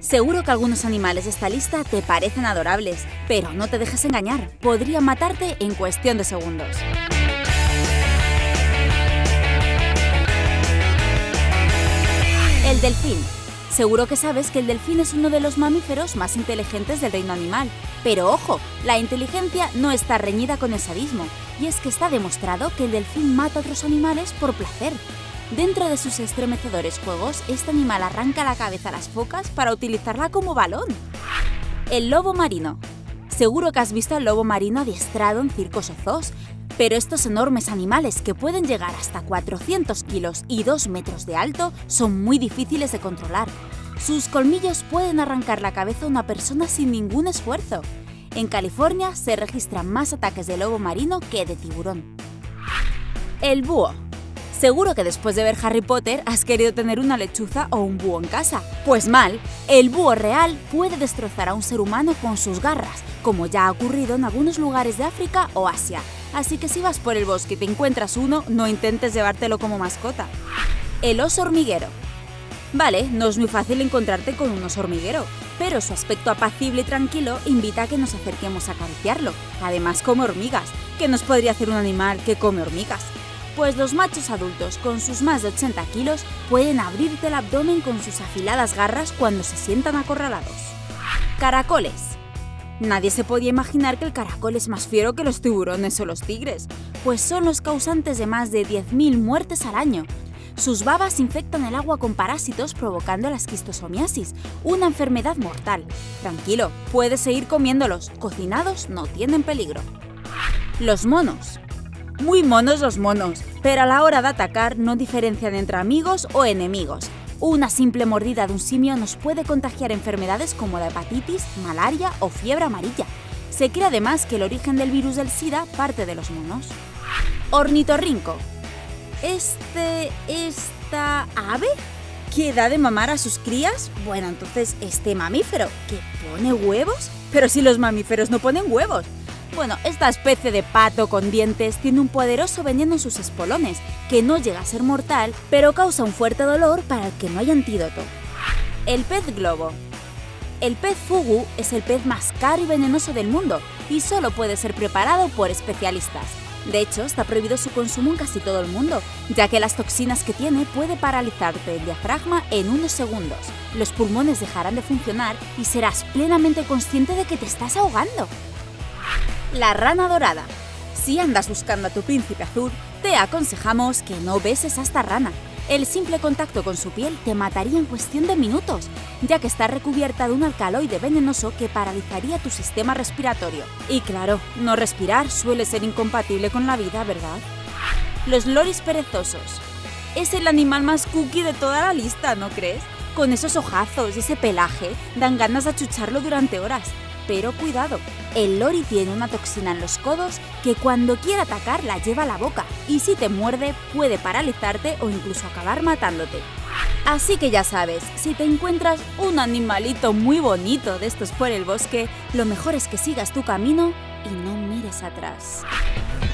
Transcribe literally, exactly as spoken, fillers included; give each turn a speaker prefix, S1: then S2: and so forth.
S1: Seguro que algunos animales de esta lista te parecen adorables, pero no te dejes engañar, podrían matarte en cuestión de segundos. El delfín. Seguro que sabes que el delfín es uno de los mamíferos más inteligentes del reino animal. Pero ojo, la inteligencia no está reñida con el sadismo, y es que está demostrado que el delfín mata a otros animales por placer. Dentro de sus estremecedores juegos, este animal arranca la cabeza a las focas para utilizarla como balón. El lobo marino. Seguro que has visto al lobo marino adiestrado en circos o zoos, pero estos enormes animales, que pueden llegar hasta cuatrocientos kilos y dos metros de alto, son muy difíciles de controlar. Sus colmillos pueden arrancar la cabeza a una persona sin ningún esfuerzo. En California se registran más ataques de lobo marino que de tiburón. El búho. Seguro que después de ver Harry Potter has querido tener una lechuza o un búho en casa. Pues mal, el búho real puede destrozar a un ser humano con sus garras, como ya ha ocurrido en algunos lugares de África o Asia. Así que si vas por el bosque y te encuentras uno, no intentes llevártelo como mascota. El oso hormiguero. Vale, no es muy fácil encontrarte con un oso hormiguero, pero su aspecto apacible y tranquilo invita a que nos acerquemos a acariciarlo. Además, come hormigas. ¿Qué nos podría hacer un animal que come hormigas? Pues los machos adultos, con sus más de ochenta kilos, pueden abrirte el abdomen con sus afiladas garras cuando se sientan acorralados. Caracoles. Nadie se podía imaginar que el caracol es más fiero que los tiburones o los tigres, pues son los causantes de más de diez mil muertes al año. Sus babas infectan el agua con parásitos, provocando la esquistosomiasis, una enfermedad mortal. Tranquilo, puedes seguir comiéndolos, cocinados no tienen peligro. Los monos. Muy monos los monos, pero a la hora de atacar no diferencian entre amigos o enemigos. Una simple mordida de un simio nos puede contagiar enfermedades como la hepatitis, malaria o fiebre amarilla. Se cree además que el origen del virus del SIDA parte de los monos. Ornitorrinco. Este... ¿Esta ave? ¿Que da de mamar a sus crías? Bueno, entonces, ¿este mamífero que pone huevos? Pero si los mamíferos no ponen huevos. Bueno, esta especie de pato con dientes tiene un poderoso veneno en sus espolones, que no llega a ser mortal, pero causa un fuerte dolor para el que no hay antídoto. El pez globo. El pez fugu es el pez más caro y venenoso del mundo, y solo puede ser preparado por especialistas. De hecho, está prohibido su consumo en casi todo el mundo, ya que las toxinas que tiene puede paralizarte el diafragma en unos segundos. Los pulmones dejarán de funcionar y serás plenamente consciente de que te estás ahogando. La rana dorada. Si andas buscando a tu príncipe azul, te aconsejamos que no beses a esta rana. El simple contacto con su piel te mataría en cuestión de minutos, ya que está recubierta de un alcaloide venenoso que paralizaría tu sistema respiratorio. Y claro, no respirar suele ser incompatible con la vida, ¿verdad? Los loris perezosos. Es el animal más cookie de toda la lista, ¿no crees? Con esos ojazos y ese pelaje, dan ganas de achucharlo durante horas. Pero cuidado, el lori tiene una toxina en los codos que cuando quiere atacar la lleva a la boca, y si te muerde puede paralizarte o incluso acabar matándote. Así que ya sabes, si te encuentras un animalito muy bonito de estos por el bosque, lo mejor es que sigas tu camino y no mires atrás.